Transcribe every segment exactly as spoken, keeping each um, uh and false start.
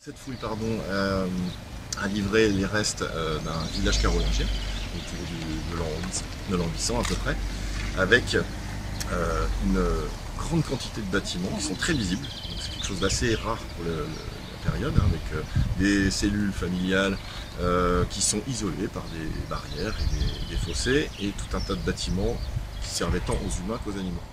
Cette fouille pardon, euh, a livré les restes euh, d'un village carolingien autour du, de l'an huit cents à peu près, avec euh, une grande quantité de bâtiments qui sont très visibles. C'est quelque chose d'assez rare pour le, le, la période, hein, avec euh, des cellules familiales euh, qui sont isolées par des barrières et des, des fossés, et tout un tas de bâtiments qui servaient tant aux humains qu'aux animaux.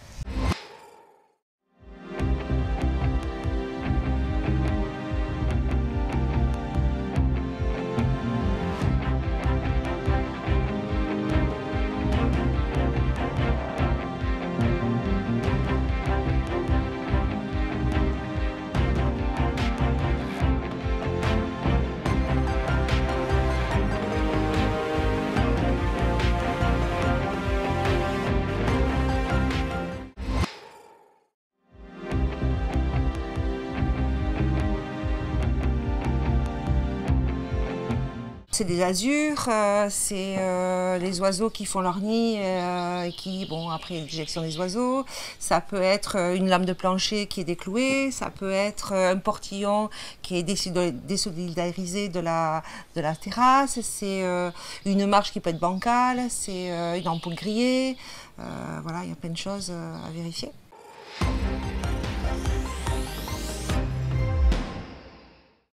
C'est des azurs, euh, c'est euh, les oiseaux qui font leur nid euh, et qui, bon, après l'éjection des oiseaux, ça peut être une lame de plancher qui est déclouée, ça peut être un portillon qui est désolidarisé de la, de la terrasse, c'est euh, une marche qui peut être bancale, c'est euh, une ampoule grillée, euh, voilà, il y a plein de choses à vérifier.